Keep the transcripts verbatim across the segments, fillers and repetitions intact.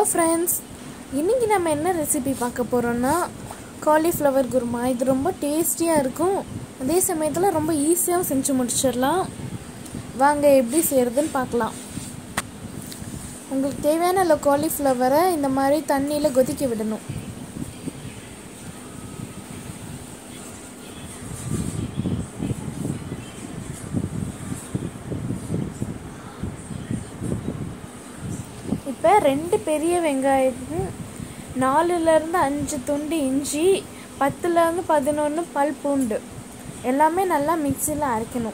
friends, இன்னைக்கு நம்ம என்ன ரெசிபி பார்க்க போறோம்னா cauliflower kurma. இது ரொம்ப டேஸ்டியா இருக்கும். அதே சமயத்துல ரொம்ப ஈஸியா செஞ்சு முடிச்சிரலாம். வாங்க எப்படி செய்யறதுன்னு பார்க்கலாம். உங்களுக்கு தேவையான அந்த cauliflower-ஐ இந்த மாதிரி தண்ணியில கொதிக்க விடணும். இப்போ ரெண்டு பெரிய வெங்காயம், நாலுல இருந்து அஞ்சு துண்டு இஞ்சி, பத்துல இருந்து பதினொன்று பல் பூண்டு எல்லாமே நல்லா மிக்சியில் அரைக்கணும்.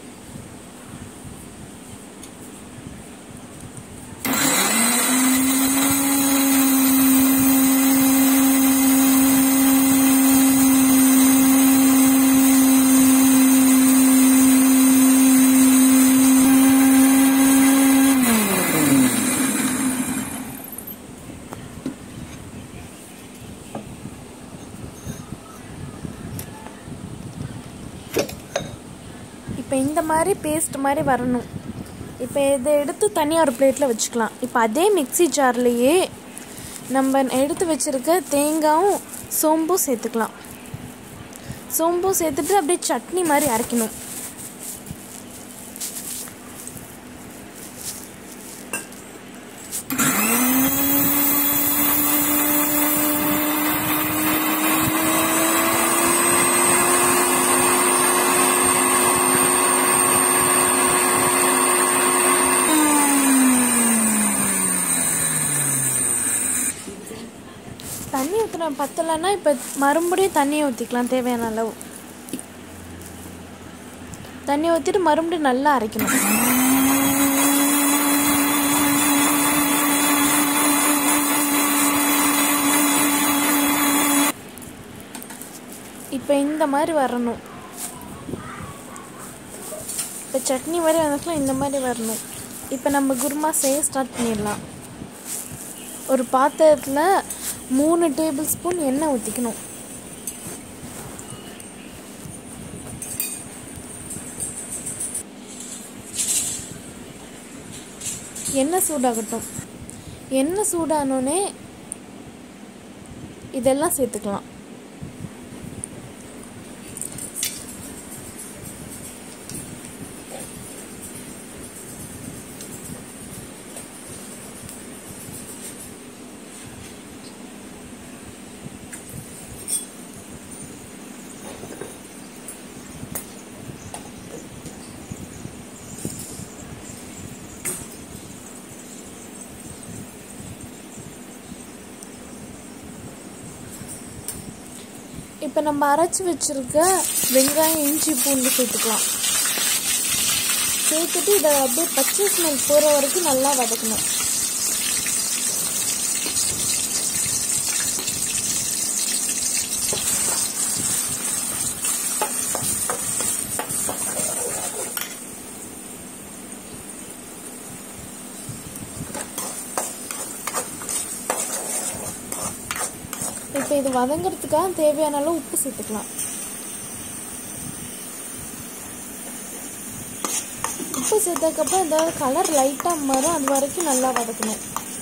இப்போ இந்த மாதிரி பேஸ்ட் மாதிரி வரணும். இப்போ இதை எடுத்து தனியாக ஒரு பிளேட்டில் வச்சுக்கலாம். இப்போ அதே மிக்சி ஜார்லேயே நம்ம எடுத்து வச்சுருக்க தேங்காயும் சோம்பும் சேர்த்துக்கலாம். சோம்பும் சேர்த்துட்டு அப்படியே சட்னி மாதிரி அரைக்கணும். தண்ணி ஊற்றுன பத்தலைன்னா இப்போ மறுபடியும் தண்ணியை ஊற்றிக்கலாம். தேவையான அளவு தண்ணி ஊற்றிட்டு மறுபடியும் நல்லா அரைக்கணும். இப்போ இந்த மாதிரி வரணும். இப்போ சட்னி மாதிரி வந்துச்சுன்னா இந்த மாதிரி வரணும். இப்போ நம்ம குருமா செய்ய ஸ்டார்ட் பண்ணிடலாம். ஒரு பாத்திரத்தில் மூணு டேபிள் ஸ்பூன் எண்ணெய் ஊற்றிக்கணும். எண்ணெய் சூடாகட்டும். எண்ணெய் சூடானோடனே இதெல்லாம் சேர்த்துக்கலாம். இப்போ நம்ம அரைச்சி வச்சிருக்க வெங்காயம், இஞ்சி, பூண்டு சேர்த்துக்கலாம். சேர்த்துட்டு இதை அப்படியே பச்சை ஸ்மெல் போகிற வரைக்கும் நல்லா வதக்கணும். இப்போ இது வதங்கிறதுக்காக தேவையான அளவு உப்பு சேர்த்துக்கலாம். உப்பு சேர்த்ததுக்கப்புறம் இந்த கலர் லைட்டாக மாறும், அது வரைக்கும் நல்லா வதக்கணும்.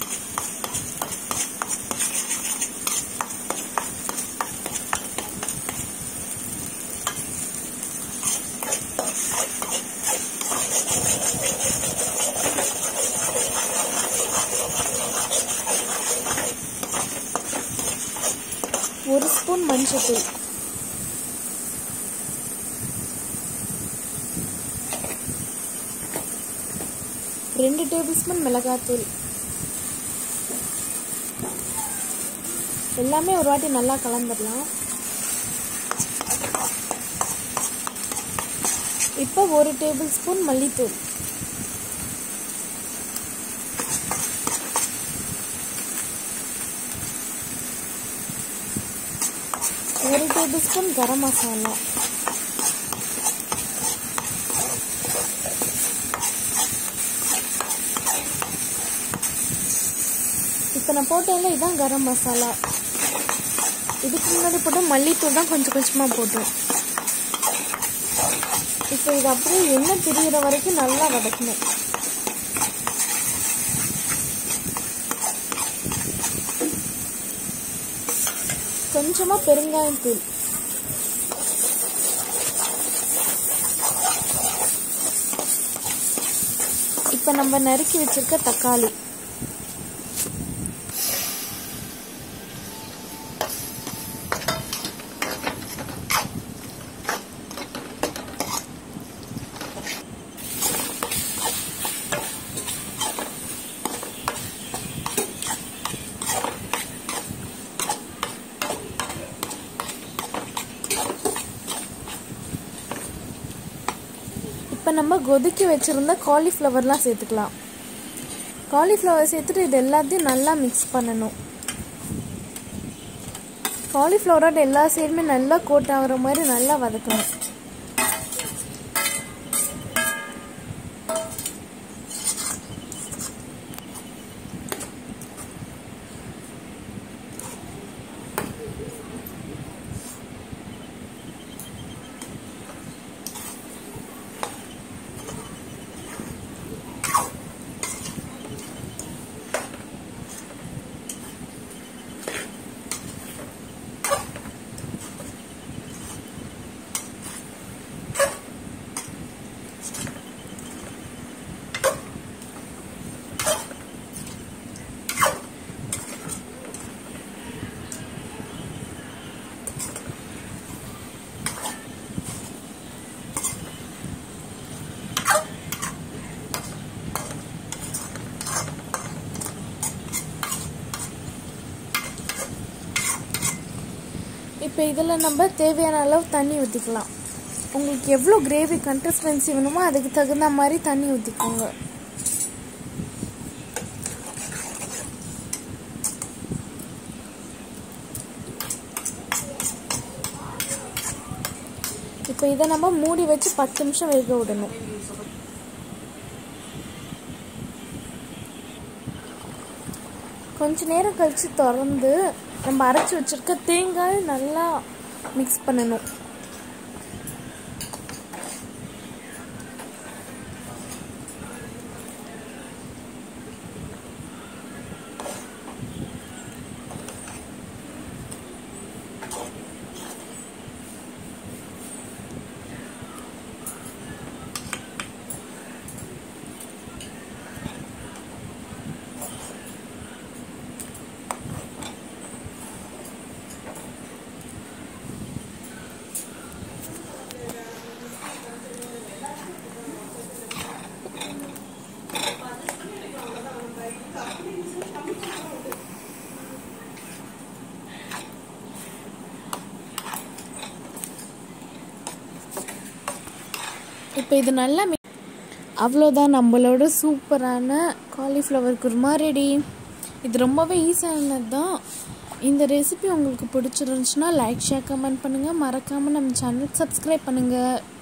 ஒரு ஸ்பூன் மஞ்சள், ரெண்டு டேபிள் ஸ்பூன் மிளகாத்தூள் எல்லாமே ஒரு வாட்டி நல்லா கலந்துடலாம். இப்போ ஒரு டேபிள் ஸ்பூன் மல்லித்தூள், ஒரு டேபிள் ஸ்பூன் கரம் மசாலா, இப்போ நான் போட்டேன்ல இதுதான் கரம் மசாலா. இதுக்கு முன்னாடி போட்டு மல்லித்தூள் தான் கொஞ்சம் கொஞ்சமாக போட்டோம். இப்போ இது அப்படியே எண்ணெய் பிரிகிற வரைக்கும் நல்லா வதக்கணும். கொஞ்சமாக பெருங்காயம் தூள், இப்போ நம்ம நறுக்கி வச்சிருக்க தக்காளி, இப்போ நம்ம கொதிக்க வச்சுருந்த காலிஃப்ளவர்லாம் சேர்த்துக்கலாம். காலிஃப்ளவர் சேர்த்துட்டு இது எல்லாத்தையும் நல்லா மிக்ஸ் பண்ணணும். காலிஃப்ளவரோட எல்லா சைடுமே நல்லா கோட் ஆகிற மாதிரி நல்லா வதக்கணும். இப்போ இதில் நம்ம தேவையான அளவு தண்ணி ஊற்றிக்கலாம். உங்களுக்கு எவ்வளோ கிரேவி கன்சிஸ்டன்சி வேணுமோ அதுக்கு தகுந்த மாதிரி தண்ணி ஊற்றிக்கோங்க. இப்போ இதை நம்ம மூடி வச்சு பத்து நிமிஷம் வேக விடணும். கொஞ்ச நேரம் கழித்து திறந்து நம்ம அரைச்சி வச்சிருக்க தேங்காய் நல்லா மிக்ஸ் பண்ணணும். இப்போ இது நல்லா அவ்வளோதான், நம்மளோட சூப்பரான காலிஃப்ளவர் குருமா ரெடி. இது ரொம்பவே ஈஸியானது தான். இந்த ரெசிபி உங்களுக்கு பிடிச்சிருந்துச்சுன்னா லைக், ஷேர், கமெண்ட் பண்ணுங்கள். மறக்காமல் நம்ம சேனல் சப்ஸ்கிரைப் பண்ணுங்கள்.